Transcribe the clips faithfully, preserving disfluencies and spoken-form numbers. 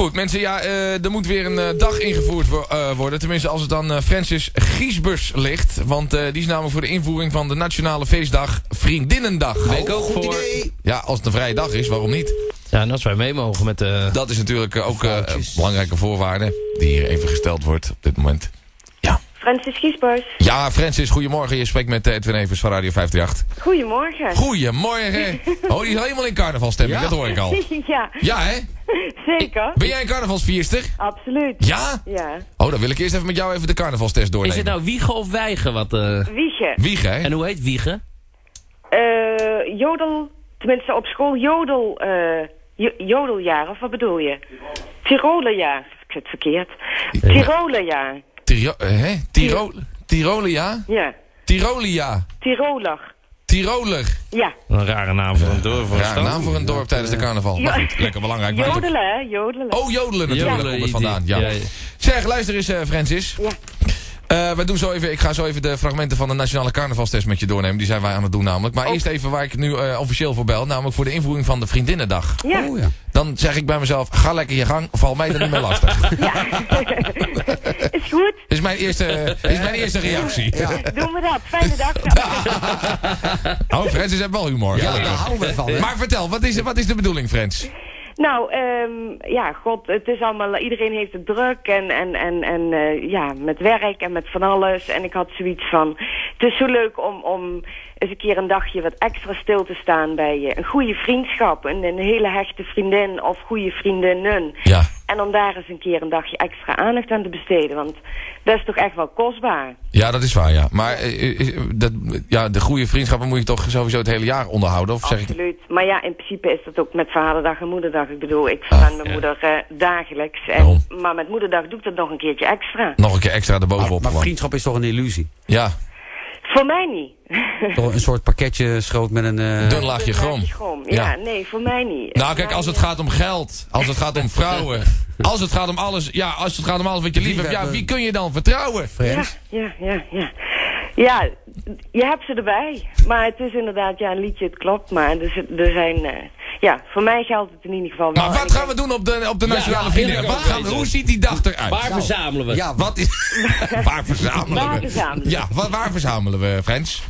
Goed, mensen, ja, uh, er moet weer een uh, dag ingevoerd wo uh, worden. Tenminste, als het dan uh, Francis Giesbers ligt. Want uh, die is namelijk voor de invoering van de nationale feestdag Vriendinnendag. Ben ik ook voor. Idee. Ja, als het een vrije dag is, waarom niet? Ja, en als wij mee mogen met de... Dat is natuurlijk uh, ook uh, een belangrijke voorwaarde die hier even gesteld wordt op dit moment. Ja. Francis Giesbers. Ja, Francis, goedemorgen. Je spreekt met uh, Edwin Evers van Radio vijfendertig. Goedemorgen. Goedemorgen. Oh, die is helemaal in carnavalstemming, ja. Dat hoor ik al. Ja. Ja, hè? Zeker. Ben jij een carnavalsvierster? Absoluut. Ja? Ja. Oh, dan wil ik eerst even met jou even de carnavalstest doornemen. Is het nou wiegen of wijgen? Wat, uh... Wiegen. Wiegen, hè? En hoe heet wiegen? Uh, jodel, tenminste op school jodel, uh, jodeljaar, of wat bedoel je? Tirolerjaar. Ik zit verkeerd. Tirolerjaar. Tiro hè? Tiro Tirolia? Ja. Tirolia. Tiroler. Tiroler. Ja. Een rare naam voor een dorp. Een rare naam voor een dorp tijdens de carnaval. Maar goed, lekker belangrijk. Jodelen, hè? Jodelen. Oh, jodelen natuurlijk. Jodelen, Daar komt het vandaan. Ja. Ja, ja. Zeg, luister eens, uh, Francis. Ja. Uh, wij doen zo even, ik ga zo even de fragmenten van de nationale carnavalstest met je doornemen. Die zijn wij aan het doen namelijk. Maar oh. eerst even waar ik nu uh, officieel voor bel. Namelijk voor de invoering van de Vriendinnendag. Ja. Oh, ja. Dan zeg ik bij mezelf, ga lekker je gang. Val mij er niet meer lastig. Ja. Is goed. Is mijn eerste, is mijn eerste reactie. Ja. Doen we dat. Fijne dag. Oh, Frans heeft wel humor. Ja, daar houden we van. Hè? Maar vertel, wat is, wat is de bedoeling, Frans? Nou, um, ja, god, het is allemaal, iedereen heeft het druk en, en, en, en uh, ja, met werk en met van alles. En ik had zoiets van, het is zo leuk om, om eens een keer een dagje wat extra stil te staan bij uh, een goede vriendschap. Een, een hele hechte vriendin of goede vriendinnen. Ja. En om daar eens een keer een dagje extra aandacht aan te besteden, want dat is toch echt wel kostbaar. Ja, dat is waar, ja. Maar uh, dat, ja, de goede vriendschappen moet je toch sowieso het hele jaar onderhouden? Of Absoluut. Zeg ik... Maar ja, in principe is dat ook met Vaderdag en Moederdag. Ik bedoel, ik verwen ah, mijn ja. moeder uh, dagelijks. En, maar met Moederdag doe ik dat nog een keertje extra. Nog een keer extra erbovenop. Maar, maar vriendschap is toch een illusie? Ja. Voor mij niet. Toch een soort pakketje schroot met een... Uh... Dun laagje chroom. Ja, ja, nee, voor mij niet. Nou, kijk, als het gaat om geld, als het gaat om vrouwen, als het gaat om alles, ja, als het gaat om alles wat je lief hebt, ja, wie kun je dan vertrouwen? Ja, ja, ja, ja. Ja, je hebt ze erbij. Maar het is inderdaad, ja, een liedje, het klopt. Maar er, er zijn, uh, ja, voor mij geldt het in ieder geval wel. Maar wat gaan we doen op de, op de Nationale ja, Vrienden? Wat gaan we, hoe ziet die dag eruit? Waar nou, verzamelen we? Ja, wat is... waar verzamelen waar we? Verzamelen. Ja, waar, waar verzamelen we, Frans?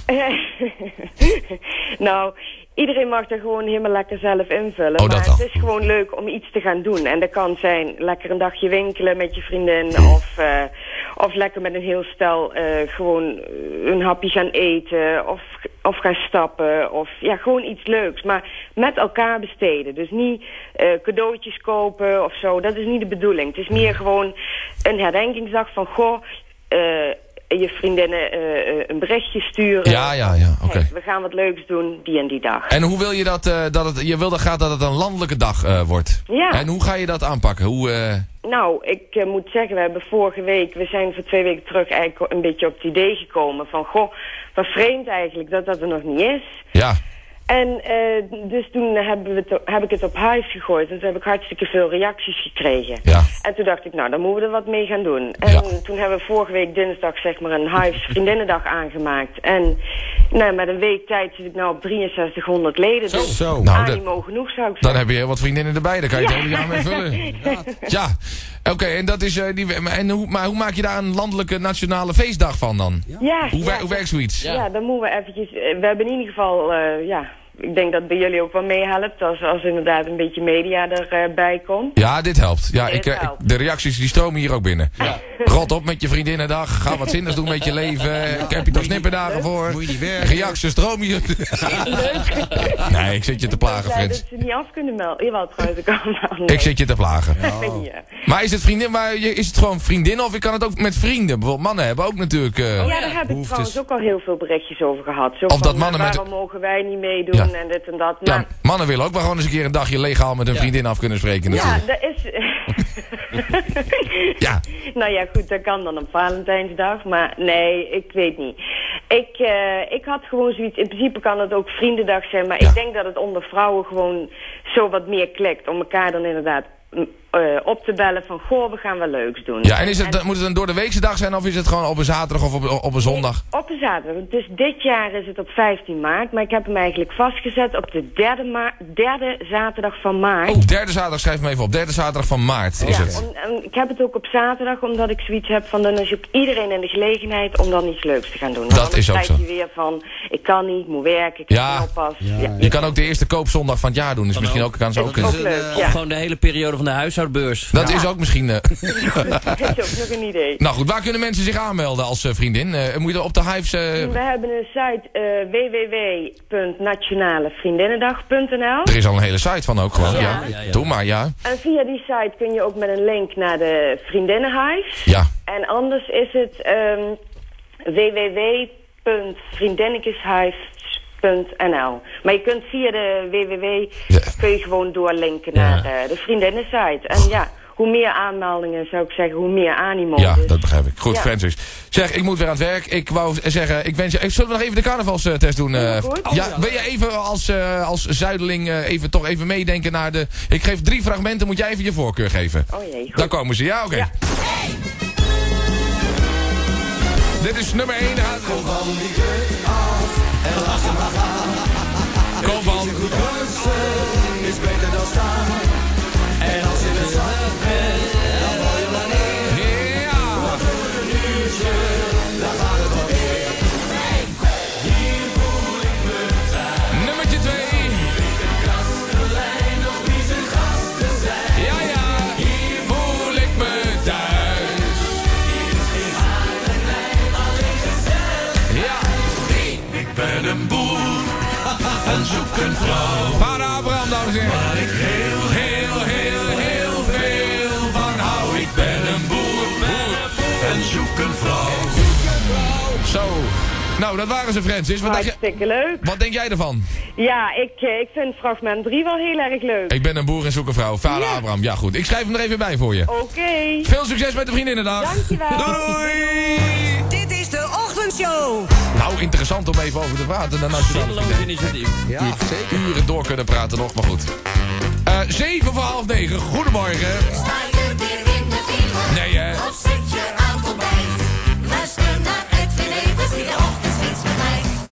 Nou... Iedereen mag er gewoon helemaal lekker zelf invullen. Oh, maar het is gewoon leuk om iets te gaan doen. En dat kan zijn lekker een dagje winkelen met je vriendin. Of, uh, of lekker met een heel stel uh, gewoon een hapje gaan eten. Of, of gaan stappen. Of ja, gewoon iets leuks. Maar met elkaar besteden. Dus niet uh, cadeautjes kopen of zo. Dat is niet de bedoeling. Het is meer gewoon een herdenkingsdag van... Goh, uh, je vriendinnen uh, een berichtje sturen. Ja, ja, ja, oké. Okay. Hey, we gaan wat leuks doen, die en die dag. En hoe wil je dat, uh, dat het, je wil dat graag dat het een landelijke dag uh, wordt. Ja. En hoe ga je dat aanpakken? Hoe, uh... Nou, ik uh, moet zeggen, we hebben vorige week, we zijn voor twee weken terug eigenlijk een beetje op het idee gekomen van, goh, wat vreemd eigenlijk dat dat er nog niet is. Ja. En uh, dus toen hebben we het, heb ik het op Hive gegooid. En toen heb ik hartstikke veel reacties gekregen. Ja. En toen dacht ik, nou, dan moeten we er wat mee gaan doen. En ja. toen hebben we vorige week dinsdag zeg maar een Hive Vriendinnendag aangemaakt. En nou, met een week tijd zit ik nou op drieënzestighonderd leden. Zo. Dus Zo. Nou, animo genoeg zou ik zeggen. Dan heb je wat vriendinnen erbij, daar kan je ja. het hele jaar mee vullen. Ja. Oké, okay, en dat is uh, die. En hoe, maar hoe maak je daar een landelijke nationale feestdag van dan? Ja. ja hoe, ja, hoe werkt zoiets? Ja. ja, dan moeten we eventjes... We hebben in ieder geval, uh, ja... Ik denk dat bij jullie ook wel meehelpt als, als inderdaad een beetje media erbij uh, komt. Ja, dit helpt. Ja, dit ik, uh, helpt. Ik, de reacties die stromen hier ook binnen. Ja. Rot op met je vriendinnendag. Ga wat zinnigs doen met je leven. Ja. Ik heb je toch snipperdagen voor. Moet je niet werken. Reacties stromen hier. Nee, ik zit je te plagen, Frans. Dat ze niet af kunnen melden. Jawel, trouwens, ik kan wel. Ik zit je te plagen. Oh. Ja. Maar is het vriendin, maar is het gewoon vriendinnen of ik kan het ook met vrienden? Bijvoorbeeld mannen hebben ook natuurlijk... Uh, ja, daar heb ik trouwens ook al heel veel berichtjes over gehad. Zo of van, dat mannen waarom met... mogen wij niet meedoen ja. en dit en dat. Maar... Ja, mannen willen ook wel gewoon eens een keer een dagje legaal met een ja. vriendin af kunnen spreken natuurlijk. Ja, dat is... ja. Nou ja, goed, dat kan dan op Valentijnsdag. Maar nee, ik weet niet. Ik, uh, ik had gewoon zoiets... In principe kan het ook vriendendag zijn. Maar ja. ik denk dat het onder vrouwen gewoon zo wat meer klikt. Om elkaar dan inderdaad uh, op te bellen van, goh, we gaan wel leuks doen. Ja, en is het, moet het een door de weekse dag zijn of is het gewoon op een zaterdag of op, op een zondag? Nee, op een zaterdag. Dus dit jaar is het op vijftien maart, maar ik heb hem eigenlijk vastgezet op de derde, ma- derde zaterdag van maart. Oh, derde zaterdag, schrijf me even op. Derde zaterdag van maart is ja, het. Om, en ik heb het ook op zaterdag, omdat ik zoiets heb van, dan is je op iedereen in de gelegenheid om dan iets leuks te gaan doen. Dat is ook zo. Dan krijg je weer van, ik kan niet, ik moet werken, ik Ja. heb oppas. Ja, Ja. Je kan ook de eerste koopzondag van het jaar doen, dus misschien ook, kan ze ook... Dat is eh, ook leuk, Of ja. gewoon de hele periode van de huishoudbeurs. Dat is ook misschien... eh, Dat is ook nog een idee. nou goed, waar kunnen mensen zich aanmelden als eh, vriendin? Eh, moet je op de Hives... eh, We hebben een site uh, w w w punt nationale vriendinnendag punt n l. Er is al een hele site van ook gewoon, ja. Ja. Ja, ja. Doe maar, ja. En via die site kun je ook met een link naar de vriendinnenhives. Ja. En anders is het um, w w w punt vriendinnetjeshives punt n l. Maar je kunt via de www Ja. kun je gewoon doorlinken Ja. naar de, de vriendinnensite. En ja, hoe meer aanmeldingen zou ik zeggen, hoe meer animo. Ja, Dus- dat begrijp ik. Goed, Ja. Francis. Zeg, ik moet weer aan het werk. Ik wou zeggen, ik wens je... Zullen we nog even de carnavalstest doen? eh? Goed. ja, wil je even als, eh, als zuideling eh, even, toch even meedenken naar de... Ik geef drie fragmenten, moet jij even je voorkeur geven. Oh jee, goed. Daar komen ze, ja? Oké. Ja. Dit is nummer één. Kom van die kut af en laat je maar gaan. Kom van. Goed rusten is beter dan staan. En als je het zat bent, dan val je maar neer. Ja. Wat doen we een uurtje, dan gaat het wel weer. Hier voel ik me thuis. Nummertje twee. Niet een kastelein, nog wie zijn gasten zijn. Ja, ja. Hier voel ik me thuis. Hier is geen haat en lijn, alleen gezellig. Ja. Ik ben een boer en zoek een vrouw. Vader Abraham, dames en heren. Waar ik heel, heel, heel, heel veel van hou. Ik ben een boer, boer en zoek een vrouw. Zo. Nou, dat waren ze, Francis. Wat denk, je, Hartstikke leuk. wat denk jij ervan? Ja, ik, eh, ik vind fragment drie wel heel erg leuk. Ik ben een boer en zoek een vrouw. Vader Ja. Abraham. Ja, goed. Ik schrijf hem er even bij voor je. Oké. Veel succes met de Vriendinnendag. Dankjewel. Doei! Dit is de ochtendshow. Nou, interessant om even over te praten. De Nationale Zinloos Vriendin. initiatief. Ja, zeker. Uren door kunnen praten nog, maar goed. Eh zeven voor half negen. Goedemorgen. Sta je